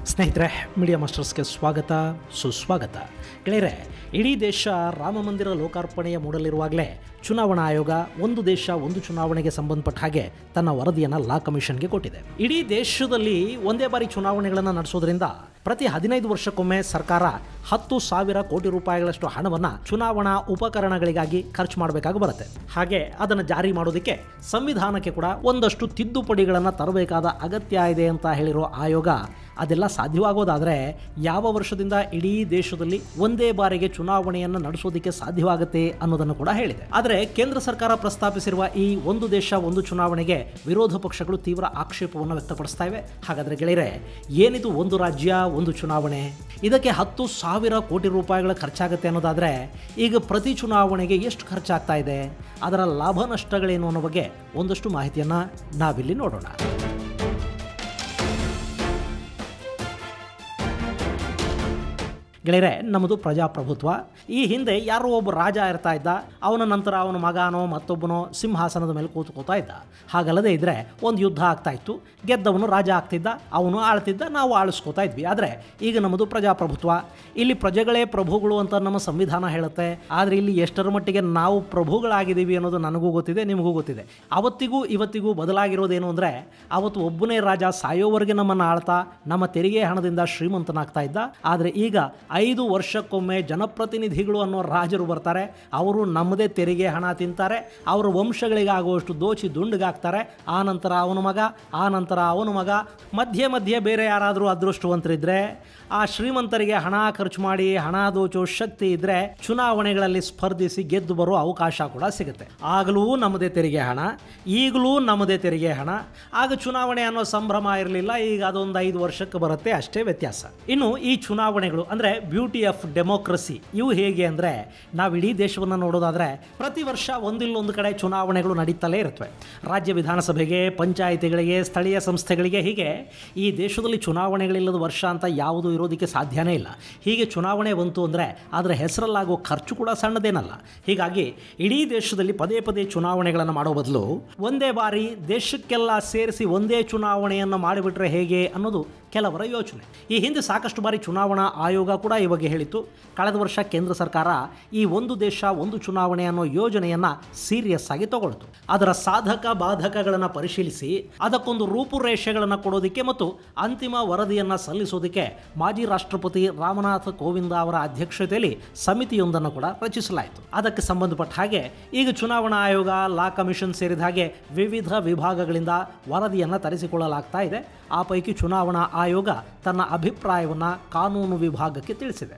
ಸ್ನೇಹಿತರೆ, ಮೀಡಿಯಾ ಮಾಸ್ಟರ್ಸ್ಗೆ ಸ್ವಾಗತ ಸುಸ್ವಾಗತ. ಗೆಳೆಯರೆ, ಇಡೀ ದೇಶ ರಾಮಮಂದಿರ ಲೋಕಾರ್ಪಣೆಯ ಮೂಡಲಿರುವಾಗಲೇ ಚುನಾವಣಾ ಆಯೋಗ ಒಂದು ದೇಶ ಒಂದು ಚುನಾವಣೆಗೆ ಸಂಬಂಧಪಟ್ಟ ಹಾಗೆ ತನ್ನ ವರದಿಯನ್ನು ಲಾ ಕಮಿಷನ್ಗೆ ಕೊಟ್ಟಿದೆ. ಇಡೀ ದೇಶದಲ್ಲಿ ಒಂದೇ ಬಾರಿ ಚುನಾವಣೆಗಳನ್ನು ನಡೆಸೋದ್ರಿಂದ ಪ್ರತಿ 15 ವರ್ಷಕ್ಕೊಮ್ಮೆ ಸರ್ಕಾರ 10,000 ಕೋಟಿ ರೂಪಾಯಿಗಳಷ್ಟು ಹಣವನ್ನು ಚುನಾವಣಾ ಉಪಕರಣಗಳಿಗಾಗಿ ಖರ್ಚು ಮಾಡಬೇಕಾಗಿ ಬರುತ್ತೆ. ಹಾಗೆ ಅದನ್ನು ಜಾರಿ ಮಾಡೋದಕ್ಕೆ ಸಂವಿಧಾನಕ್ಕೆ ಕೂಡ ಒಂದಷ್ಟು ತಿದ್ದುಪಡಿಗಳನ್ನು ತರಬೇಕಾದ ಅಗತ್ಯ ಇದೆ ಅಂತ ಹೇಳಿರೋ ಆಯೋಗ ಅದೆಲ್ಲ ಸಾಧ್ಯವಾಗೋದಾದರೆ ಯಾವ ವರ್ಷದಿಂದ ಇಡೀ ದೇಶದಲ್ಲಿ ಒಂದೇ ಬಾರಿಗೆ ಚುನಾವಣೆಯನ್ನು ನಡೆಸೋದಕ್ಕೆ ಸಾಧ್ಯವಾಗುತ್ತೆ ಅನ್ನೋದನ್ನು ಕೂಡ ಹೇಳಿದೆ. ಆದರೆ ಕೇಂದ್ರ ಸರ್ಕಾರ ಪ್ರಸ್ತಾಪಿಸಿರುವ ಈ ಒಂದು ದೇಶ ಒಂದು ಚುನಾವಣೆಗೆ ವಿರೋಧ ಪಕ್ಷಗಳು ತೀವ್ರ ಆಕ್ಷೇಪವನ್ನು ವ್ಯಕ್ತಪಡಿಸ್ತಾ ಇವೆ. ಹಾಗಾದರೆ ಗೆಳೆಯರೆ, ಏನಿದು ಒಂದು ರಾಜ್ಯ ಒಂದು ಚುನಾವಣೆ? ಇದಕ್ಕೆ 10,000 ಕೋಟಿ ರೂಪಾಯಿಗಳ ಖರ್ಚಾಗುತ್ತೆ ಅನ್ನೋದಾದರೆ ಈಗ ಪ್ರತಿ ಚುನಾವಣೆಗೆ ಎಷ್ಟು ಖರ್ಚಾಗ್ತಾ ಇದೆ, ಅದರ ಲಾಭ ನಷ್ಟಗಳೇನು ಅನ್ನೋ ಬಗ್ಗೆ ಒಂದಷ್ಟು ಮಾಹಿತಿಯನ್ನು ನಾವಿಲ್ಲಿ ನೋಡೋಣ. ಗೆಳೆಯರೆ, ನಮ್ಮದು ಪ್ರಜಾಪ್ರಭುತ್ವ. ಈ ಹಿಂದೆ ಯಾರೋ ಒಬ್ಬ ರಾಜ ಇರ್ತಾ ಇದ್ದ, ಅವನ ನಂತರ ಅವನ ಮಗನೋ ಮತ್ತೊಬ್ಬನೋ ಸಿಂಹಾಸನದ ಮೇಲೆ ಕೂತ್ಕೋತಾ ಇದ್ದ. ಹಾಗಲ್ಲದೆ ಇದ್ದರೆ ಒಂದು ಯುದ್ಧ ಆಗ್ತಾ ಇತ್ತು, ಗೆದ್ದವನು ರಾಜ ಆಗ್ತಿದ್ದ, ಅವನು ಆಳ್ತಿದ್ದ, ನಾವು ಆಳಿಸ್ಕೋತಾ ಇದ್ವಿ. ಆದರೆ ಈಗ ನಮ್ಮದು ಪ್ರಜಾಪ್ರಭುತ್ವ. ಇಲ್ಲಿ ಪ್ರಜೆಗಳೇ ಪ್ರಭುಗಳು ಅಂತ ನಮ್ಮ ಸಂವಿಧಾನ ಹೇಳುತ್ತೆ. ಆದರೆ ಇಲ್ಲಿ ಎಷ್ಟರ ಮಟ್ಟಿಗೆ ನಾವು ಪ್ರಭುಗಳಾಗಿದ್ದೀವಿ ಅನ್ನೋದು ನನಗೂ ಗೊತ್ತಿದೆ, ನಿಮಗೂ ಗೊತ್ತಿದೆ. ಅವತ್ತಿಗೂ ಇವತ್ತಿಗೂ ಬದಲಾಗಿರೋದೇನು ಅಂದರೆ, ಅವತ್ತು ಒಬ್ಬನೇ ರಾಜ ಸಾಯೋವರೆಗೆ ನಮ್ಮನ್ನು ಆಳ್ತಾ ನಮ್ಮ ತೆರಿಗೆ ಹಣದಿಂದ ಶ್ರೀಮಂತನಾಗ್ತಾ ಇದ್ದ. ಆದರೆ ಈಗ 5 ವರ್ಷಕ್ಕೊಮ್ಮೆ ಜನಪ್ರತಿನಿಧಿಗಳು ಅನ್ನೋ ರಾಜರು ಬರ್ತಾರೆ. ಅವರು ನಮ್ಮದೇ ತೆರಿಗೆ ಹಣ ತಿಂತಾರೆ, ಅವರ ವಂಶಗಳಿಗಾಗುವಷ್ಟು ದೋಚಿ ದುಂಡಗಾಗ್ತಾರೆ. ಆ ನಂತರ ಅವನ ಮಗ, ಆ ನಂತರ ಅವನ ಮಗ, ಮಧ್ಯೆ ಬೇರೆ ಯಾರಾದರೂ ಅದೃಷ್ಟವಂತರಿದ್ದರೆ, ಆ ಶ್ರೀಮಂತರಿಗೆ ಹಣ ಖರ್ಚು ಮಾಡಿ ಹಣ ದೋಚೋ ಶಕ್ತಿ ಇದ್ದರೆ ಚುನಾವಣೆಗಳಲ್ಲಿ ಸ್ಪರ್ಧಿಸಿ ಗೆದ್ದು ಬರೋ ಅವಕಾಶ ಕೂಡ ಸಿಗುತ್ತೆ. ಆಗಲೂ ನಮ್ಮದೇ ತೆರಿಗೆ ಹಣ, ಈಗಲೂ ನಮ್ಮದೇ ತೆರಿಗೆ ಹಣ. ಆಗ ಚುನಾವಣೆ ಅನ್ನೋ ಸಂಭ್ರಮ ಇರಲಿಲ್ಲ, ಈಗ ಅದೊಂದು 5 ವರ್ಷಕ್ಕೆ ಬರುತ್ತೆ, ಅಷ್ಟೇ ವ್ಯತ್ಯಾಸ. ಇನ್ನು ಈ ಚುನಾವಣೆಗಳು ಅಂದರೆ ಬ್ಯೂಟಿ ಆಫ್ ಡೆಮೋಕ್ರಸಿ ಇವು ಹೇಗೆ ಅಂದರೆ, ನಾವು ಇಡೀ ದೇಶವನ್ನು ನೋಡೋದಾದರೆ ಪ್ರತಿ ವರ್ಷ ಒಂದಿಲ್ಲೊಂದು ಕಡೆ ಚುನಾವಣೆಗಳು ನಡೀತಲೇ ಇರುತ್ತವೆ. ರಾಜ್ಯ ವಿಧಾನಸಭೆಗೆ, ಪಂಚಾಯಿತಿಗಳಿಗೆ, ಸ್ಥಳೀಯ ಸಂಸ್ಥೆಗಳಿಗೆ, ಹೀಗೆ ಈ ದೇಶದಲ್ಲಿ ಚುನಾವಣೆಗಳಿಲ್ಲದ ವರ್ಷ ಅಂತ ಯಾವುದು ಇರೋದಕ್ಕೆ ಸಾಧ್ಯನೇ ಇಲ್ಲ. ಹೀಗೆ ಚುನಾವಣೆ ಬಂತು ಅಂದರೆ ಅದರ ಹೆಸರಲ್ಲಾಗೋ ಖರ್ಚು ಕೂಡ ಸಣ್ಣದೇನಲ್ಲ. ಹೀಗಾಗಿ ಇಡೀ ದೇಶದಲ್ಲಿ ಪದೇ ಚುನಾವಣೆಗಳನ್ನು ಮಾಡೋ ಬದಲು ಒಂದೇ ಬಾರಿ ದೇಶಕ್ಕೆಲ್ಲ ಸೇರಿಸಿ ಒಂದೇ ಚುನಾವಣೆಯನ್ನು ಮಾಡಿಬಿಟ್ರೆ ಹೇಗೆ ಅನ್ನೋದು ಕೆಲವರ ಯೋಚನೆ. ಈ ಹಿಂದೆ ಸಾಕಷ್ಟು ಬಾರಿ ಚುನಾವಣಾ ಆಯೋಗ ಕೂಡ ಈ ಬಗ್ಗೆ ಹೇಳಿತ್ತು. ಕಳೆದ ವರ್ಷ ಕೇಂದ್ರ ಸರ್ಕಾರ ಈ ಒಂದು ದೇಶ ಒಂದು ಚುನಾವಣೆ ಅನ್ನೋ ಯೋಜನೆಯನ್ನು ಸೀರಿಯಸ್ ಆಗಿ ತಗೊಳ್ತು. ಅದರ ಸಾಧಕ ಬಾಧಕಗಳನ್ನು ಪರಿಶೀಲಿಸಿ ಅದಕ್ಕೊಂದು ರೂಪುರೇಷೆಗಳನ್ನು ಕೊಡೋದಕ್ಕೆ ಮತ್ತು ಅಂತಿಮ ವರದಿಯನ್ನು ಸಲ್ಲಿಸೋದಕ್ಕೆ ಮಾಜಿ ರಾಷ್ಟ್ರಪತಿ ರಾಮನಾಥ್ ಕೋವಿಂದ ಅವರ ಅಧ್ಯಕ್ಷತೆಯಲ್ಲಿ ಸಮಿತಿಯೊಂದನ್ನು ಕೂಡ ರಚಿಸಲಾಯಿತು. ಅದಕ್ಕೆ ಸಂಬಂಧಪಟ್ಟ ಹಾಗೆ ಈಗ ಚುನಾವಣಾ ಆಯೋಗ, ಲಾ ಕಮಿಷನ್ ಸೇರಿದ ಹಾಗೆ ವಿವಿಧ ವಿಭಾಗಗಳಿಂದ ವರದಿಯನ್ನು ತರಿಸಿಕೊಳ್ಳಲಾಗ್ತಾ ಇದೆ. ಆ ಪೈಕಿ ಚುನಾವಣಾ ಆಯೋಗ ತನ್ನ ಅಭಿಪ್ರಾಯವನ್ನು ಕಾನೂನು ವಿಭಾಗಕ್ಕೆ ತಿಳಿಸಿದೆ.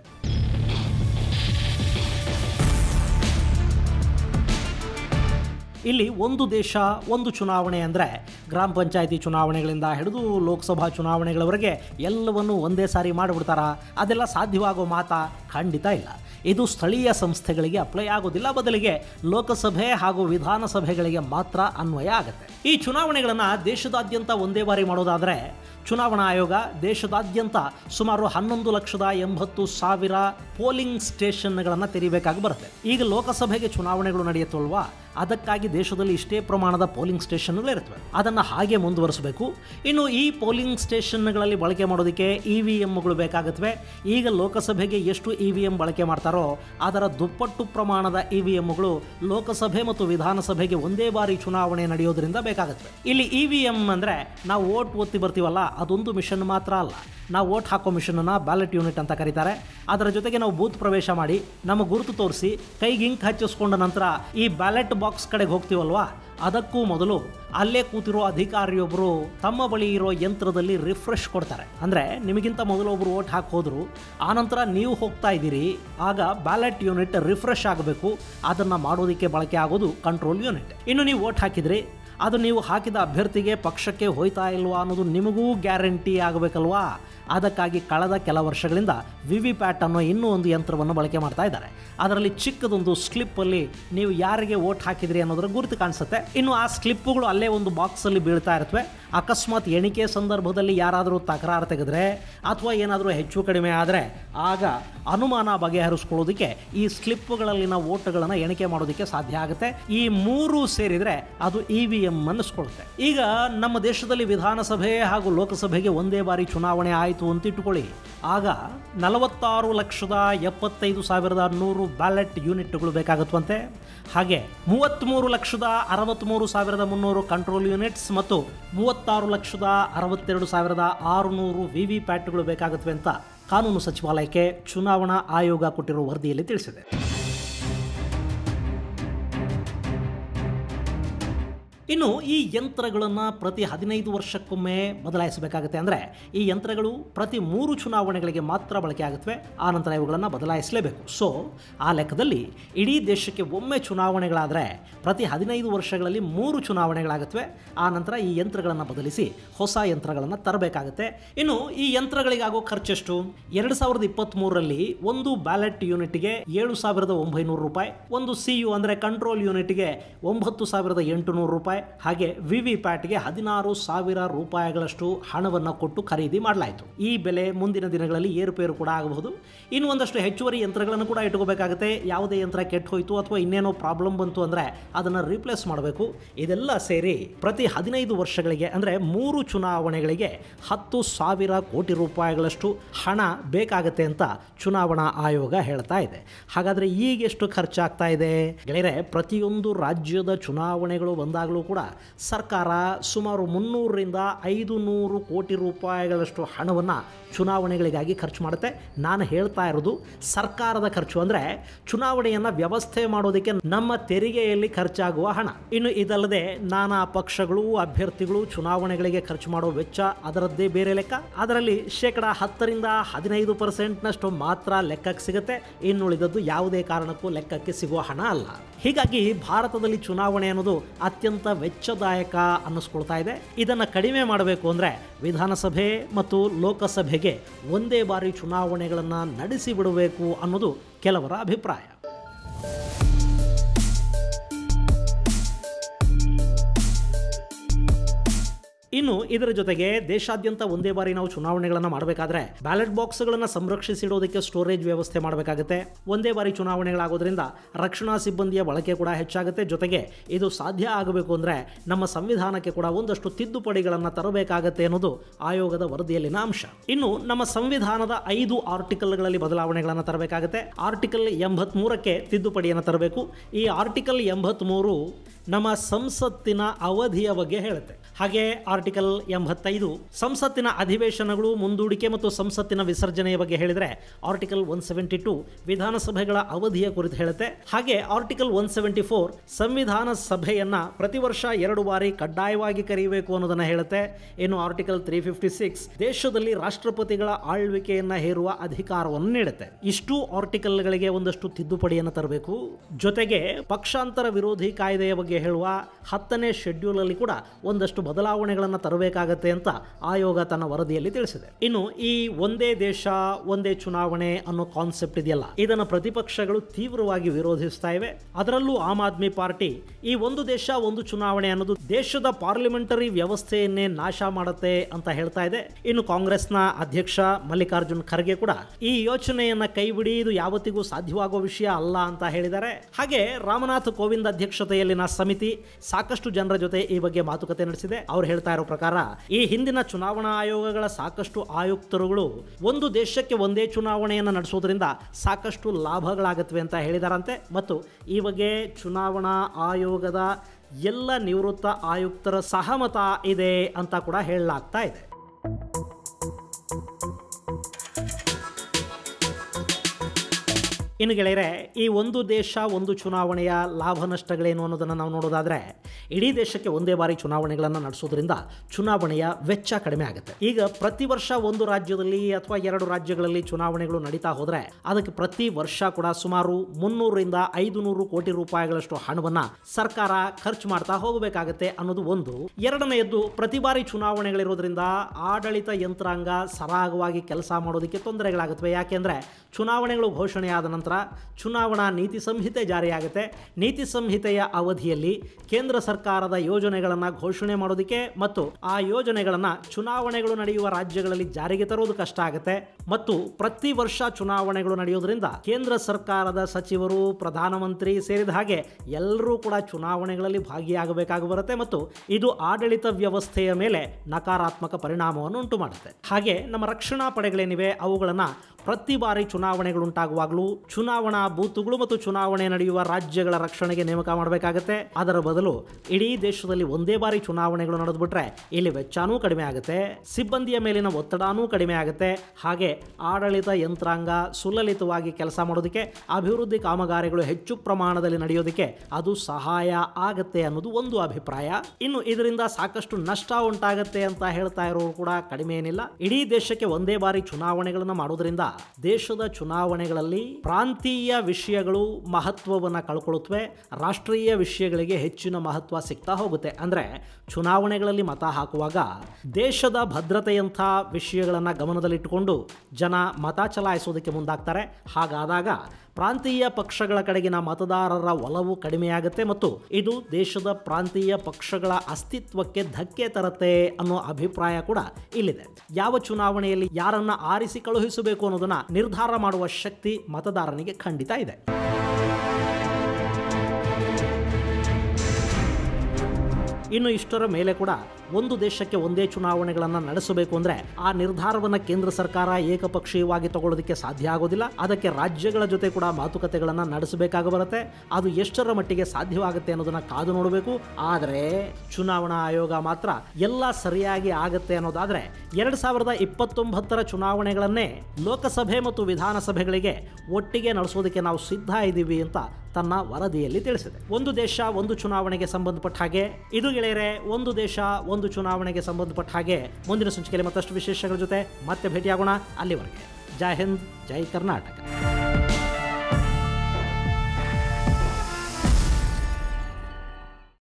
ಇಲ್ಲಿ ಒಂದು ದೇಶ ಒಂದು ಚುನಾವಣೆ ಅಂದರೆ ಗ್ರಾಮ ಪಂಚಾಯಿತಿ ಚುನಾವಣೆಗಳಿಂದ ಹಿಡಿದು ಲೋಕಸಭಾ ಚುನಾವಣೆಗಳವರೆಗೆ ಎಲ್ಲವನ್ನೂ ಒಂದೇ ಸಾರಿ ಮಾಡಿಬಿಡ್ತಾರಾ? ಅದೆಲ್ಲ ಸಾಧ್ಯವಾಗೋ ಮಾತಾ? ಖಂಡಿತ ಇಲ್ಲ. ಇದು ಸ್ಥಳೀಯ ಸಂಸ್ಥೆಗಳಿಗೆ ಅಪ್ಲೈ ಆಗೋದಿಲ್ಲ, ಬದಲಿಗೆ ಲೋಕಸಭೆ ಹಾಗೂ ವಿಧಾನಸಭೆಗಳಿಗೆ ಮಾತ್ರ ಅನ್ವಯ ಆಗುತ್ತೆ. ಈ ಚುನಾವಣೆಗಳನ್ನು ದೇಶದಾದ್ಯಂತ ಒಂದೇ ಬಾರಿ ಮಾಡೋದಾದರೆ ಚುನಾವಣಾ ಆಯೋಗ ದೇಶದಾದ್ಯಂತ ಸುಮಾರು 11,80,000 ಪೋಲಿಂಗ್ ಸ್ಟೇಷನ್ಗಳನ್ನು ತೆರೀಬೇಕಾಗಿ ಬರುತ್ತೆ. ಈಗ ಲೋಕಸಭೆಗೆ ಚುನಾವಣೆಗಳು ನಡೆಯುತ್ತಲ್ವಾ, ಅದಕ್ಕಾಗಿ ದೇಶದಲ್ಲಿ ಇಷ್ಟೇ ಪ್ರಮಾಣದ ಪೋಲಿಂಗ್ ಸ್ಟೇಷನ್ಗಳು ಇರ್ತವೆ. ಅದನ್ನು ಹಾಗೆ ಮುಂದುವರಿಸಬೇಕು. ಇನ್ನು ಈ ಪೋಲಿಂಗ್ ಸ್ಟೇಷನ್ಗಳಲ್ಲಿ ಬಳಕೆ ಮಾಡೋದಕ್ಕೆ EVMಗಳು ಬೇಕಾಗುತ್ತವೆ. ಈಗ ಲೋಕಸಭೆಗೆ ಎಷ್ಟು EVM ಬಳಕೆ ಮಾಡ್ತಾರೋ ಅದರ ದುಪ್ಪಟ್ಟು ಪ್ರಮಾಣದ EVMಗಳು ಲೋಕಸಭೆ ಮತ್ತು ವಿಧಾನಸಭೆಗೆ ಒಂದೇ ಬಾರಿ ಚುನಾವಣೆ ನಡೆಯೋದ್ರಿಂದ ಬೇಕಾಗುತ್ತವೆ. ಇಲ್ಲಿ EVM ಅಂದರೆ ನಾವು ವೋಟ್ ಒತ್ತಿ ಬರ್ತೀವಲ್ಲ, ಅದೊಂದು ಮಿಷನ್ ಮಾತ್ರ ಅಲ್ಲ. ನಾವು ವೋಟ್ ಹಾಕೋ ಮಿಷನನ್ನು ಬ್ಯಾಲೆಟ್ ಯೂನಿಟ್ ಅಂತ ಕರೀತಾರೆ. ಅದರ ಜೊತೆಗೆ ನಾವು ಬೂತ್ ಪ್ರವೇಶ ಮಾಡಿ ನಮ್ಮ ಗುರುತು ತೋರಿಸಿ ಕೈಗೆ ಇಂಕ್ ಹಚ್ಚಿಸ್ಕೊಂಡ ನಂತರ ಈ ಬ್ಯಾಲೆಟ್ ಬಾಕ್ಸ್ ಕಡೆಗೆ ಹೋಗ್ತೀವಲ್ವಾ, ಅದಕ್ಕೂ ಮೊದಲು ಅಲ್ಲೇ ಕೂತಿರೋ ಅಧಿಕಾರಿಯೊಬ್ಬರು ತಮ್ಮ ಬಳಿ ಇರೋ ಯಂತ್ರದಲ್ಲಿ ರಿಫ್ರೆಶ್ ಕೊಡ್ತಾರೆ. ಅಂದರೆ ನಿಮಗಿಂತ ಮೊದಲು ಒಬ್ಬರು ವೋಟ್ ಹಾಕಿ ಹೋದರು, ಆನಂತರ ನೀವು ಹೋಗ್ತಾ ಇದ್ದೀರಿ, ಆಗ ಬ್ಯಾಲೆಟ್ ಯೂನಿಟ್ ರಿಫ್ರೆಶ್ ಆಗಬೇಕು. ಅದನ್ನು ಮಾಡೋದಕ್ಕೆ ಬಳಕೆ ಆಗೋದು ಕಂಟ್ರೋಲ್ ಯೂನಿಟ್. ಇನ್ನು ನೀವು ವೋಟ್ ಹಾಕಿದ್ರಿ, ಅದು ನೀವು ಹಾಕಿದ ಅಭ್ಯರ್ಥಿಗೆ ಪಕ್ಷಕ್ಕೆ ಹೋಯ್ತಾ ಇಲ್ವಾ ಅನ್ನೋದು ನಿಮಗೂ ಗ್ಯಾರಂಟಿ ಆಗಬೇಕಲ್ವಾ. ಅದಕ್ಕಾಗಿ ಕಳೆದ ಕೆಲ ವರ್ಷಗಳಿಂದ ವಿವಿಪ್ಯಾಟ್ ಅನ್ನೋ ಇನ್ನೂ ಒಂದು ಯಂತ್ರವನ್ನು ಬಳಕೆ ಮಾಡ್ತಾ ಇದ್ದಾರೆ. ಅದರಲ್ಲಿ ಚಿಕ್ಕದೊಂದು ಸ್ಲಿಪ್ಪಲ್ಲಿ ನೀವು ಯಾರಿಗೆ ವೋಟ್ ಹಾಕಿದ್ರಿ ಅನ್ನೋದರ ಗುರುತು ಕಾಣಿಸುತ್ತೆ. ಇನ್ನು ಆ ಸ್ಲಿಪ್ಪುಗಳು ಅಲ್ಲೇ ಒಂದು ಬಾಕ್ಸಲ್ಲಿ ಬೀಳ್ತಾ ಇರ್ತವೆ. ಅಕಸ್ಮಾತ್ ಎಣಿಕೆ ಸಂದರ್ಭದಲ್ಲಿ ಯಾರಾದರೂ ತಕರಾರು ತೆಗೆದ್ರೆ ಅಥವಾ ಏನಾದರೂ ಹೆಚ್ಚು ಕಡಿಮೆ ಆದರೆ ಆಗ ಅನುಮಾನ ಬಗೆಹರಿಸ್ಕೊಳ್ಳೋದಕ್ಕೆ ಈ ಸ್ಲಿಪ್ಗಳಲ್ಲಿನ ಓಟ್ಗಳನ್ನು ಎಣಿಕೆ ಮಾಡೋದಕ್ಕೆ ಸಾಧ್ಯ ಆಗುತ್ತೆ. ಈ ಮೂರು ಸೇರಿದರೆ ಅದು EVM ಅನ್ನಿಸ್ಕೊಳ್ಳುತ್ತೆ. ಈಗ ನಮ್ಮ ದೇಶದಲ್ಲಿ ವಿಧಾನಸಭೆ ಹಾಗೂ ಲೋಕಸಭೆಗೆ ಒಂದೇ ಬಾರಿ ಚುನಾವಣೆ ಆಯಿತು ಅಂತ ಇಟ್ಟುಕೊಳ್ಳಿ. ಆಗ 46,75,100 ಬ್ಯಾಲೆಟ್ ಯೂನಿಟ್ಗಳು ಬೇಕಾಗುತ್ತವಂತೆ. ಹಾಗೆ 33,63,300 ಕಂಟ್ರೋಲ್ ಯೂನಿಟ್ಸ್ ಮತ್ತು 36,62,600 VVPATಗಳು ಬೇಕಾಗುತ್ತವೆ ಅಂತ ಕಾನೂನು ಸಚಿವಾಲಯಕ್ಕೆ ಚುನಾವಣಾ ಆಯೋಗ ಕೊಟ್ಟಿರುವ ವರದಿಯಲ್ಲಿ ತಿಳಿಸಿದೆ. ಇನ್ನು ಈ ಯಂತ್ರಗಳನ್ನು ಪ್ರತಿ 15 ವರ್ಷಕ್ಕೊಮ್ಮೆ ಬದಲಾಯಿಸಬೇಕಾಗುತ್ತೆ. ಅಂದರೆ ಈ ಯಂತ್ರಗಳು ಪ್ರತಿ 3 ಚುನಾವಣೆಗಳಿಗೆ ಮಾತ್ರ ಬಳಕೆ ಆಗುತ್ತವೆ. ಆ ನಂತರ ಇವುಗಳನ್ನು ಬದಲಾಯಿಸಲೇಬೇಕು. ಸೊ ಆ ಲೆಕ್ಕದಲ್ಲಿ ಇಡೀ ದೇಶಕ್ಕೆ ಒಮ್ಮೆ ಚುನಾವಣೆಗಳಾದರೆ ಪ್ರತಿ 15 ವರ್ಷಗಳಲ್ಲಿ 3 ಚುನಾವಣೆಗಳಾಗುತ್ತವೆ. ಆ ನಂತರ ಈ ಯಂತ್ರಗಳನ್ನು ಬದಲಿಸಿ ಹೊಸ ಯಂತ್ರಗಳನ್ನು ತರಬೇಕಾಗುತ್ತೆ. ಇನ್ನು ಈ ಯಂತ್ರಗಳಿಗಾಗೋ ಖರ್ಚೆಷ್ಟು? 2023ರಲ್ಲಿ ಒಂದು ಬ್ಯಾಲೆಟ್ ಯೂನಿಟ್ಗೆ 7,900 ರೂಪಾಯಿ, ಒಂದು CU ಅಂದರೆ ಕಂಟ್ರೋಲ್ ಯೂನಿಟ್ಗೆ 9,800 ರೂಪಾಯಿ, ಹಾಗೆ VVPATಗೆ 16,000 ರೂಪಾಯಿಗಳಷ್ಟು ಹಣವನ್ನು ಕೊಟ್ಟು ಖರೀದಿ ಮಾಡಲಾಯಿತು. ಈ ಬೆಲೆ ಮುಂದಿನ ದಿನಗಳಲ್ಲಿ ಏರುಪೇರು ಕೂಡ ಆಗಬಹುದು. ಇನ್ನು ಒಂದಷ್ಟು ಹೆಚ್ಚುವರಿ ಯಂತ್ರಗಳನ್ನು ಕೂಡ ಇಟ್ಕೋಬೇಕಾಗುತ್ತೆ. ಯಾವುದೇ ಯಂತ್ರ ಕೆಟ್ಟು ಹೋಯಿತು ಅಥವಾ ಇನ್ನೇನೋ ಪ್ರಾಬ್ಲಮ್ ಬಂತು ಅಂದರೆ ಅದನ್ನು ರೀಪ್ಲೇಸ್ ಮಾಡಬೇಕು. ಇದೆಲ್ಲ ಸೇರಿ ಪ್ರತಿ 15 ವರ್ಷಗಳಿಗೆ ಅಂದರೆ 3 ಚುನಾವಣೆಗಳಿಗೆ 10,000 ಕೋಟಿ ರೂಪಾಯಿಗಳಷ್ಟು ಹಣ ಬೇಕಾಗುತ್ತೆ ಅಂತ ಚುನಾವಣಾ ಆಯೋಗ ಹೇಳ್ತಾ ಇದೆ. ಹಾಗಾದರೆ ಈಗ ಎಷ್ಟು ಖರ್ಚಾಗ್ತಾ ಇದೆ ಗೆಳೆಯರೆ? ಪ್ರತಿಯೊಂದು ರಾಜ್ಯದ ಚುನಾವಣೆಗಳು ಬಂದಾಗಲೂ ಕೂಡ ಸರ್ಕಾರ ಸುಮಾರು 300ರಿಂದ 500 ಕೋಟಿ ರೂಪಾಯಿಗಳಷ್ಟು ಹಣವನ್ನು ಚುನಾವಣೆಗಳಿಗಾಗಿ ಖರ್ಚು ಮಾಡುತ್ತೆ. ನಾನು ಹೇಳ್ತಾ ಇರೋದು ಸರ್ಕಾರದ ಖರ್ಚು, ಅಂದರೆ ಚುನಾವಣೆಯನ್ನು ವ್ಯವಸ್ಥೆ ಮಾಡೋದಕ್ಕೆ ನಮ್ಮ ತೆರಿಗೆಯಲ್ಲಿ ಖರ್ಚಾಗುವ ಹಣ. ಇನ್ನು ಇದಲ್ಲದೆ ನಾನಾ ಪಕ್ಷಗಳು, ಅಭ್ಯರ್ಥಿಗಳು ಚುನಾವಣೆಗಳಿಗೆ ಖರ್ಚು ಮಾಡೋ ವೆಚ್ಚ ಅದರದ್ದೇ ಬೇರೆ ಲೆಕ್ಕ. ಅದರಲ್ಲಿ 10% 15% ಮಾತ್ರ ಲೆಕ್ಕಕ್ಕೆ ಸಿಗುತ್ತೆ. ಇನ್ನುಳಿದದ್ದು ಯಾವುದೇ ಕಾರಣಕ್ಕೂ ಲೆಕ್ಕಕ್ಕೆ ಸಿಗುವ ಹಣ ಅಲ್ಲ. ಹೀಗಾಗಿ ಭಾರತದಲ್ಲಿ ಚುನಾವಣೆ ಅನ್ನೋದು ಅತ್ಯಂತ ವೆಚ್ಚದಾಯಕ ಅನ್ನಿಸ್ಕೊಳ್ತಾ ಇದೆ. ಇದನ್ನು ಕಡಿಮೆ ಮಾಡಬೇಕು ಅಂದರೆ ವಿಧಾನಸಭೆ ಮತ್ತು ಲೋಕಸಭೆಗೆ ಒಂದೇ ಬಾರಿ ಚುನಾವಣೆಗಳನ್ನು ನಡೆಸಿ ಬಿಡಬೇಕು ಅನ್ನೋದು ಕೆಲವರ ಅಭಿಪ್ರಾಯ. ಇನ್ನು ಇದರ ಜೊತೆಗೆ ದೇಶಾದ್ಯಂತ ಒಂದೇ ಬಾರಿ ನಾವು ಚುನಾವಣೆಗಳನ್ನು ಮಾಡಬೇಕಾದ್ರೆ ಬ್ಯಾಲೆಟ್ ಬಾಕ್ಸ್ಗಳನ್ನು ಸಂರಕ್ಷಿಸಿಡೋದಕ್ಕೆ ಸ್ಟೋರೇಜ್ ವ್ಯವಸ್ಥೆ ಮಾಡಬೇಕಾಗುತ್ತೆ. ಒಂದೇ ಬಾರಿ ಚುನಾವಣೆಗಳಾಗೋದ್ರಿಂದ ರಕ್ಷಣಾ ಸಿಬ್ಬಂದಿಯ ಬಳಕೆ ಕೂಡ ಹೆಚ್ಚಾಗುತ್ತೆ. ಜೊತೆಗೆ ಇದು ಸಾಧ್ಯ ಆಗಬೇಕು ಅಂದರೆ ನಮ್ಮ ಸಂವಿಧಾನಕ್ಕೆ ಕೂಡ ಒಂದಷ್ಟು ತಿದ್ದುಪಡಿಗಳನ್ನು ತರಬೇಕಾಗತ್ತೆ ಅನ್ನೋದು ಆಯೋಗದ ವರದಿಯಲ್ಲಿನ ಅಂಶ. ಇನ್ನು ನಮ್ಮ ಸಂವಿಧಾನದ 5 ಆರ್ಟಿಕಲ್ಗಳಲ್ಲಿ ಬದಲಾವಣೆಗಳನ್ನು ತರಬೇಕಾಗುತ್ತೆ. ಆರ್ಟಿಕಲ್ 83ಕ್ಕೆ ತಿದ್ದುಪಡಿಯನ್ನು ತರಬೇಕು. ಈ ಆರ್ಟಿಕಲ್ 83 ನಮ್ಮ ಸಂಸತ್ತಿನ ಅವಧಿಯ ಬಗ್ಗೆ ಹೇಳುತ್ತೆ. ಹಾಗೆ ಆರ್ಟಿಕಲ್ 85 ಸಂಸತ್ತಿನ ಅಧಿವೇಶನಗಳು ಮುಂದೂಡಿಕೆ ಮತ್ತು ಸಂಸತ್ತಿನ ವಿಸರ್ಜನೆಯ ಬಗ್ಗೆ ಹೇಳಿದರೆ ಆರ್ಟಿಕಲ್ 172 ವಿಧಾನಸಭೆಗಳ ಅವಧಿಯ ಕುರಿತು ಹೇಳುತ್ತೆ. ಹಾಗೆ ಆರ್ಟಿಕಲ್ 174 ಸಂವಿಧಾನ ಸಭೆಯನ್ನ ಪ್ರತಿ ವರ್ಷ 2 ಬಾರಿ ಕಡ್ಡಾಯವಾಗಿ ಕರೆಯಬೇಕು ಅನ್ನೋದನ್ನ ಹೇಳುತ್ತೆ. ಇನ್ನು ಆರ್ಟಿಕಲ್ 356 ದೇಶದಲ್ಲಿ ರಾಷ್ಟ್ರಪತಿಗಳ ಆಳ್ವಿಕೆಯನ್ನ ಹೇರುವ ಅಧಿಕಾರವನ್ನು ನೀಡುತ್ತೆ. ಇಷ್ಟು ಆರ್ಟಿಕಲ್ಗಳಿಗೆ ಒಂದಷ್ಟು ತಿದ್ದುಪಡಿಯನ್ನು ತರಬೇಕು. ಜೊತೆಗೆ ಪಕ್ಷಾಂತರ ವಿರೋಧಿ ಕಾಯ್ದೆಯ ಬಗ್ಗೆ ಹೇಳುವ 10ನೇ ಶೆಡ್ಯೂಲ್ ಅಲ್ಲಿ ಕೂಡ ಒಂದಷ್ಟು ಬದಲಾವಣೆಗಳನ್ನು ತರಬೇಕಾಗತ್ತೆ ಅಂತ ಆಯೋಗ ತನ್ನ ವರದಿಯಲ್ಲಿ ತಿಳಿಸಿದೆ. ಇನ್ನು ಈ ಒಂದೇ ದೇಶ ಒಂದೇ ಚುನಾವಣೆ ಅನ್ನೋ ಕಾನ್ಸೆಪ್ಟ್ ಇದೆಯಲ್ಲ, ಇದನ್ನು ಪ್ರತಿಪಕ್ಷಗಳು ತೀವ್ರವಾಗಿ ವಿರೋಧಿಸ್ತಾ ಇವೆ. ಅದರಲ್ಲೂ ಆಮ್ ಆದ್ಮಿ ಪಾರ್ಟಿ ಈ ಒಂದು ದೇಶ ಒಂದು ಚುನಾವಣೆ ಅನ್ನೋದು ದೇಶದ ಪಾರ್ಲಿಮೆಂಟರಿ ವ್ಯವಸ್ಥೆಯನ್ನೇ ನಾಶ ಮಾಡುತ್ತೆ ಅಂತ ಹೇಳ್ತಾ ಇದೆ. ಇನ್ನು ಕಾಂಗ್ರೆಸ್ನ ಅಧ್ಯಕ್ಷ ಮಲ್ಲಿಕಾರ್ಜುನ್ ಖರ್ಗೆ ಕೂಡ ಈ ಯೋಚನೆಯನ್ನ ಕೈಬಿಡಿ, ಇದು ಯಾವತ್ತಿಗೂ ಸಾಧ್ಯವಾಗುವ ವಿಷಯ ಅಲ್ಲ ಅಂತ ಹೇಳಿದ್ದಾರೆ. ಹಾಗೆ ರಾಮನಾಥ್ ಕೋವಿಂದ್ ಅಧ್ಯಕ್ಷತೆಯಲ್ಲಿನ ಸಮಿತಿ ಸಾಕಷ್ಟು ಜನರ ಜೊತೆ ಈ ಬಗ್ಗೆ ಮಾತುಕತೆ ನಡೆಸಿದೆ. ಅವ್ರು ಹೇಳ್ತಾ ಇರೋ ಪ್ರಕಾರ ಈ ಹಿಂದಿನ ಚುನಾವಣಾ ಆಯೋಗಗಳ ಸಾಕಷ್ಟು ಆಯುಕ್ತರುಗಳು ಒಂದು ದೇಶಕ್ಕೆ ಒಂದೇ ಚುನಾವಣೆಯನ್ನು ನಡೆಸೋದ್ರಿಂದ ಸಾಕಷ್ಟು ಲಾಭಗಳಾಗತ್ವೆ ಅಂತ ಹೇಳಿದಾರಂತೆ. ಮತ್ತು ಈ ಬಗ್ಗೆ ಚುನಾವಣಾ ಆಯೋಗದ ಎಲ್ಲ ನಿವೃತ್ತ ಆಯುಕ್ತರ ಸಹಮತ ಇದೆ ಅಂತ ಕೂಡ ಹೇಳಲಾಗ್ತಾ ಇದೆ. ಇನ್ನು ಗೆಳೆಯರೆ, ಈ ಒಂದು ದೇಶ ಒಂದು ಚುನಾವಣೆಯ ಲಾಭ ನಷ್ಟಗಳೇನು ಅನ್ನೋದನ್ನು ನಾವು ನೋಡೋದಾದರೆ, ಇಡೀ ದೇಶಕ್ಕೆ ಒಂದೇ ಬಾರಿ ಚುನಾವಣೆಗಳನ್ನು ನಡೆಸೋದ್ರಿಂದ ಚುನಾವಣೆಯ ವೆಚ್ಚ ಕಡಿಮೆ ಆಗುತ್ತೆ. ಈಗ ಪ್ರತಿ ವರ್ಷ ಒಂದು ರಾಜ್ಯದಲ್ಲಿ ಅಥವಾ 2 ರಾಜ್ಯಗಳಲ್ಲಿ ಚುನಾವಣೆಗಳು ನಡೀತಾ ಹೋದರೆ ಅದಕ್ಕೆ ಪ್ರತಿ ವರ್ಷ ಕೂಡ ಸುಮಾರು 300ರಿಂದ 500 ಕೋಟಿ ರೂಪಾಯಿಗಳಷ್ಟು ಹಣವನ್ನು ಸರ್ಕಾರ ಖರ್ಚು ಮಾಡ್ತಾ ಹೋಗಬೇಕಾಗತ್ತೆ ಅನ್ನೋದು ಒಂದು. ಎರಡನೆಯದ್ದು, ಪ್ರತಿ ಬಾರಿ ಚುನಾವಣೆಗಳಿರೋದ್ರಿಂದ ಆಡಳಿತ ಯಂತ್ರಾಂಗ ಸರಾಗವಾಗಿ ಕೆಲಸ ಮಾಡೋದಕ್ಕೆ ತೊಂದರೆಗಳಾಗುತ್ತವೆ. ಯಾಕೆಂದರೆ ಚುನಾವಣೆಗಳು ಘೋಷಣೆಯಾದ ನಂತರ ನಂತರ ಚುನಾವಣಾ ನೀತಿ ಸಂಹಿತೆ ಜಾರಿಯಾಗುತ್ತೆ. ನೀತಿ ಸಂಹಿತೆಯ ಅವಧಿಯಲ್ಲಿ ಕೇಂದ್ರ ಸರ್ಕಾರದ ಯೋಜನೆಗಳನ್ನು ಘೋಷಣೆ ಮಾಡೋದಕ್ಕೆ ಮತ್ತು ಆ ಯೋಜನೆಗಳನ್ನು ಚುನಾವಣೆಗಳು ನಡೆಯುವ ರಾಜ್ಯಗಳಲ್ಲಿ ಜಾರಿಗೆ ತರುವುದು ಕಷ್ಟ ಆಗುತ್ತೆ. ಮತ್ತು ಪ್ರತಿ ವರ್ಷ ಚುನಾವಣೆಗಳು ನಡೆಯೋದ್ರಿಂದ ಕೇಂದ್ರ ಸರ್ಕಾರದ ಸಚಿವರು, ಪ್ರಧಾನಮಂತ್ರಿ ಸೇರಿದ ಹಾಗೆ ಎಲ್ಲರೂ ಕೂಡ ಚುನಾವಣೆಗಳಲ್ಲಿ ಭಾಗಿಯಾಗಬೇಕಾಗಿ ಬರುತ್ತೆ ಮತ್ತು ಇದು ಆಡಳಿತ ವ್ಯವಸ್ಥೆಯ ಮೇಲೆ ನಕಾರಾತ್ಮಕ ಪರಿಣಾಮವನ್ನು ಉಂಟು ಮಾಡುತ್ತೆ. ಹಾಗೆ ನಮ್ಮ ರಕ್ಷಣಾ ಪಡೆಗಳೇನಿವೆ ಅವುಗಳನ್ನು ಪ್ರತಿ ಬಾರಿ ಚುನಾವಣೆಗಳುಂಟಾಗುವಾಗಲೂ ಚುನಾವಣಾ ಬೂತುಗಳು ಮತ್ತು ಚುನಾವಣೆ ನಡೆಯುವ ರಾಜ್ಯಗಳ ರಕ್ಷಣೆಗೆ ನೇಮಕ ಮಾಡಬೇಕಾಗುತ್ತೆ. ಅದರ ಬದಲು ಇಡೀ ದೇಶದಲ್ಲಿ ಒಂದೇ ಬಾರಿ ಚುನಾವಣೆಗಳು ನಡೆದ್ಬಿಟ್ರೆ ಇಲ್ಲಿ ವೆಚ್ಚನೂ ಕಡಿಮೆ ಆಗುತ್ತೆ, ಸಿಬ್ಬಂದಿಯ ಮೇಲಿನ ಒತ್ತಡನೂ ಕಡಿಮೆ ಆಗುತ್ತೆ. ಹಾಗೆ ಆಡಳಿತ ಯಂತ್ರಾಂಗ ಸುಲಲಿತವಾಗಿ ಕೆಲಸ ಮಾಡೋದಕ್ಕೆ, ಅಭಿವೃದ್ಧಿ ಕಾಮಗಾರಿಗಳು ಹೆಚ್ಚು ಪ್ರಮಾಣದಲ್ಲಿ ನಡೆಯೋದಕ್ಕೆ ಅದು ಸಹಾಯ ಆಗತ್ತೆ ಅನ್ನೋದು ಒಂದು ಅಭಿಪ್ರಾಯ. ಇನ್ನು ಇದರಿಂದ ಸಾಕಷ್ಟು ನಷ್ಟ ಉಂಟಾಗತ್ತೆ ಅಂತ ಹೇಳ್ತಾ ಇರೋರು ಕೂಡ ಕಡಿಮೆ ಏನಿಲ್ಲ. ಇಡೀ ದೇಶಕ್ಕೆ ಒಂದೇ ಬಾರಿ ಚುನಾವಣೆಗಳನ್ನು ಮಾಡೋದ್ರಿಂದ ದೇಶದ ಚುನಾವಣೆಗಳಲ್ಲಿ ಪ್ರಾಂತೀಯ ವಿಷಯಗಳು ಮಹತ್ವವನ್ನು ಕಳ್ಕೊಳ್ಳುತ್ತವೆ, ರಾಷ್ಟ್ರೀಯ ವಿಷಯಗಳಿಗೆ ಹೆಚ್ಚಿನ ಮಹತ್ವ ಸಿಗ್ತಾ ಹೋಗುತ್ತೆ. ಅಂದರೆ ಚುನಾವಣೆಗಳಲ್ಲಿ ಮತ ಹಾಕುವಾಗ ದೇಶದ ಭದ್ರತೆಯಂಥ ವಿಷಯಗಳನ್ನು ಗಮನದಲ್ಲಿಟ್ಟುಕೊಂಡು ಜನ ಮತ ಚಲಾಯಿಸೋದಕ್ಕೆ ಮುಂದಾಗ್ತಾರೆ. ಹಾಗಾದಾಗ ಪ್ರಾಂತೀಯ ಪಕ್ಷಗಳ ಕಡೆಗಿನ ಮತದಾರರ ಒಲವು ಕಡಿಮೆಯಾಗುತ್ತೆ ಮತ್ತು ಇದು ದೇಶದ ಪ್ರಾಂತೀಯ ಪಕ್ಷಗಳ ಅಸ್ತಿತ್ವಕ್ಕೆ ಧಕ್ಕೆ ತರುತ್ತೆ ಅನ್ನೋ ಅಭಿಪ್ರಾಯ ಕೂಡ ಇಲ್ಲಿದೆ. ಯಾವ ಚುನಾವಣೆಯಲ್ಲಿ ಯಾರನ್ನ ಆರಿಸಿ ಕಳುಹಿಸಬೇಕು ಅನ್ನೋದನ್ನ ನಿರ್ಧಾರ ಮಾಡುವ ಶಕ್ತಿ ಮತದಾರನಿಗೆ ಖಂಡಿತ ಇದೆ. ಇನ್ನು ಇಷ್ಟರ ಮೇಲೆ ಕೂಡ ಒಂದು ದೇಶಕ್ಕೆ ಒಂದೇ ಚುನಾವಣೆಗಳನ್ನು ನಡೆಸಬೇಕು ಅಂದರೆ ಆ ನಿರ್ಧಾರವನ್ನು ಕೇಂದ್ರ ಸರ್ಕಾರ ಏಕಪಕ್ಷೀಯವಾಗಿ ತಗೊಳ್ಳೋದಕ್ಕೆ ಸಾಧ್ಯ ಆಗೋದಿಲ್ಲ. ಅದಕ್ಕೆ ರಾಜ್ಯಗಳ ಜೊತೆ ಕೂಡ ಮಾತುಕತೆಗಳನ್ನು ನಡೆಸಬೇಕಾಗಿ ಬರುತ್ತೆ. ಅದು ಎಷ್ಟರ ಮಟ್ಟಿಗೆ ಸಾಧ್ಯವಾಗುತ್ತೆ ಅನ್ನೋದನ್ನು ಕಾದು ನೋಡಬೇಕು. ಆದರೆ ಚುನಾವಣಾ ಆಯೋಗ ಮಾತ್ರ ಎಲ್ಲ ಸರಿಯಾಗಿ ಆಗುತ್ತೆ ಅನ್ನೋದಾದರೆ 2029 ಚುನಾವಣೆಗಳನ್ನೇ ಲೋಕಸಭೆ ಮತ್ತು ವಿಧಾನಸಭೆಗಳಿಗೆ ಒಟ್ಟಿಗೆ ನಡೆಸೋದಕ್ಕೆ ನಾವು ಸಿದ್ಧ ಇದ್ದೀವಿ ಅಂತ ತನ್ನ ವರದಿಯಲ್ಲಿ ತಿಳಿಸಿದೆ. ಒಂದು ದೇಶ ಒಂದು ಚುನಾವಣೆಗೆ ಸಂಬಂಧಪಟ್ಟ ಹಾಗೆ ಇದು ಗೆಳೆಯರೆ, ಒಂದು ದೇಶ ಒಂದು ಚುನಾವಣೆಗೆ ಸಂಬಂಧಪಟ್ಟ ಹಾಗೆ ಮುಂದಿನ ಸಂಚಿಕೆಯಲ್ಲಿ ಮತ್ತಷ್ಟು ವಿಶೇಷಗಳ ಜೊತೆ ಮತ್ತೆ ಭೇಟಿಯಾಗೋಣ. ಅಲ್ಲಿವರೆಗೆ ಜೈ ಹಿಂದ್, ಜೈ ಕರ್ನಾಟಕ.